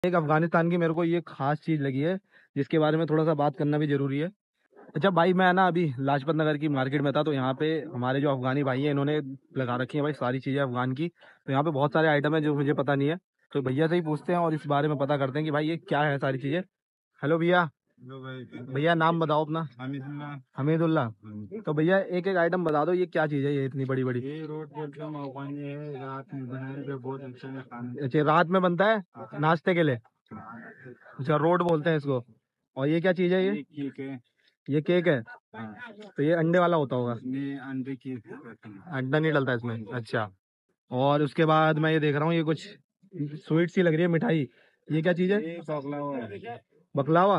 एक अफगानिस्तान की मेरे को ये खास चीज़ लगी है जिसके बारे में थोड़ा सा बात करना भी जरूरी है। अच्छा भाई, मैं ना अभी लाजपत नगर की मार्केट में था, तो यहाँ पे हमारे जो अफगानी भाई हैं इन्होंने लगा रखी है भाई सारी चीज़ें अफगान की। तो यहाँ पे बहुत सारे आइटम है जो मुझे पता नहीं है, तो भैया से ही पूछते हैं और इस बारे में पता करते हैं कि भाई ये क्या है सारी चीज़ें। हेलो भैया। हेलो भाई। भैया नाम बताओ अपना। हमीदुल्ला। हमीदुल्ला। तो भैया एक एक आइटम बता दो, ये क्या चीज़ है ये इतनी बड़ी बड़ी। ये रोड बोलते हैं अफगानी है, रात में बनाने पे बहुत अच्छा है खाने। अच्छा, रात में बनता है नाश्ते के लिए। अच्छा, रोड बोलते हैं इसको। और ये क्या चीज़ है ये। केक है। ये केक है। हाँ। तो ये अंडे वाला होता होगा। इसमें अंडे केक करते हैं। अंडा नहीं डलता इसमें, अच्छा। और उसके बाद मैं ये देख रहा हूँ, ये कुछ स्वीट सी लग रही है मिठाई। ये क्या चीज़ है। ये बकलावा है। बकलावा।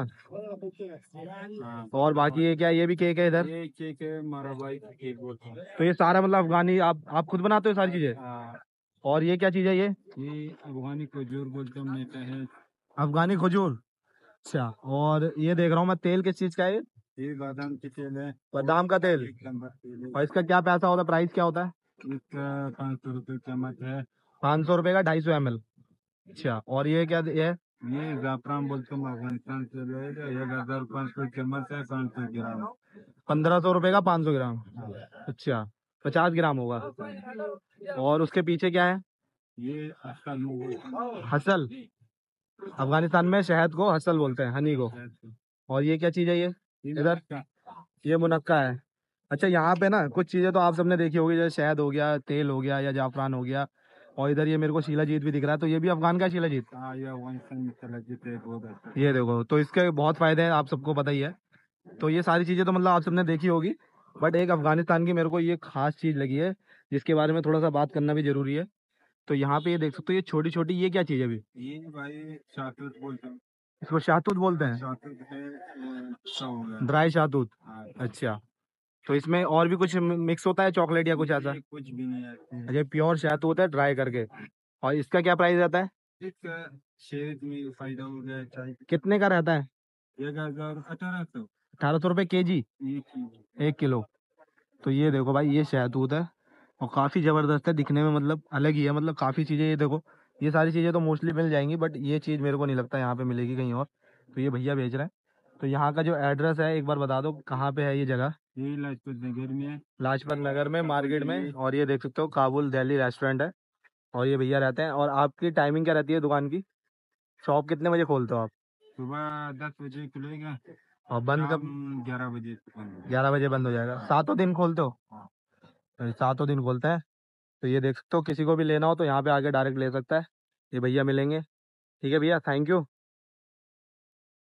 हाँ। और बाकी ये क्या, ये भी केक है इधर। ये केक है, हमारा भाई केक बोलते हैं। तो ये सारा मतलब अफगानी आप खुद बनाते हो सारी चीज़ें। हाँ। और ये क्या चीज़ है ये। अफगानी खजूर बोलते हैं, मीठा है। अफगानी खजूर। अच्छा। और ये देख रहा हूँ मैं, तेल किस चीज़ का है ये बादाम की तेल है। बादाम का तेल। एक नंबर तेल है। और इसका क्या पैसा होता है, प्राइस क्या होता है। इसका 500 रुपये चम्मच है। 500 रुपये का 250 ml। अच्छा। और ये क्या ये है। ये जाफरान बोलते हैं, अफगानिस्तान से लाएगा। 1500 चम्मच है, 500 ग्राम। 1500 रुपये का 500 ग्राम। अच्छा। 50 ग्राम होगा। और उसके पीछे क्या है। ये असल हसल। अफगानिस्तान में शहद को हसल बोलते हैं, हनी को। और ये क्या चीज़ है ये इधर। ये मुनक्का है। अच्छा, यहाँ पे ना कुछ चीज़ें तो आप सबने देखी होगी, जैसे शहद हो गया, तेल हो गया या जाफरान हो गया। और इधर ये मेरे को शिलाजीत भी दिख रहा है, तो ये भी अफगान का शिलाजीत। हाँ, ये अफगानिस्तान में चला जीते है, बहुत अच्छा। ये देखो, तो इसके बहुत फायदे हैं, आप सबको पता ही है। तो ये सारी चीज़ें तो मतलब आप सबने देखी होगी, बट एक अफगानिस्तान की मेरे को ये खास चीज़ लगी है जिसके बारे में थोड़ा सा बात करना भी जरूरी है। तो यहाँ पे ये देख सकते हो, ये छोटी छोटी ये क्या चीज़ है अभी। ये भाई शातूत बोलते हैं। इसको शाहतूत बोलते हैं। शातूत है, सौ हो गया। ड्राई शाहतूत। हाँ। अच्छा। तो इसमें और भी कुछ मिक्स होता है, चॉकलेट या कुछ ऐसा। ये कुछ भी नहीं है। अच्छा, प्योर शहतूत है ड्राई करके। और इसका क्या प्राइस रहता है। इसका शहद में फायदा हो गया चाय। कितने का रहता है। 1800। 1800 रुपये kg। ये चीज 1 किलो। तो ये देखो भाई, ये शहतूत है और काफ़ी ज़बरदस्त है दिखने में, मतलब अलग ही है, मतलब काफ़ी चीज़ें ये देखो। ये सारी चीज़ें तो मोस्टली मिल जाएंगी, बट ये चीज़ मेरे को नहीं लगता यहाँ पे मिलेगी कहीं और। तो ये भैया भेज रहे हैं। तो यहाँ का जो एड्रेस है एक बार बता दो, कहाँ पे है ये जगह। ये लाजपत नगर में है। लाजपत नगर में मार्केट में। और ये देख सकते हो काबुल दिल्ली रेस्टोरेंट है। और ये भैया रहते हैं। और आपकी टाइमिंग क्या रहती है दुकान की। शॉप कितने बजे खोलते हो आप। सुबह 10 बजे खुलेगा। और बंद कब। 11 बजे तक बंद। 11 बजे बंद हो जाएगा, सातों दिन खोलते हो। हाँ। तो ये सातों दिन खोलते हैं। तो ये देख सकते हो, किसी को भी लेना हो तो यहाँ पे आके डायरेक्ट ले सकता है। ये भैया मिलेंगे। ठीक है भैया, थैंक यू।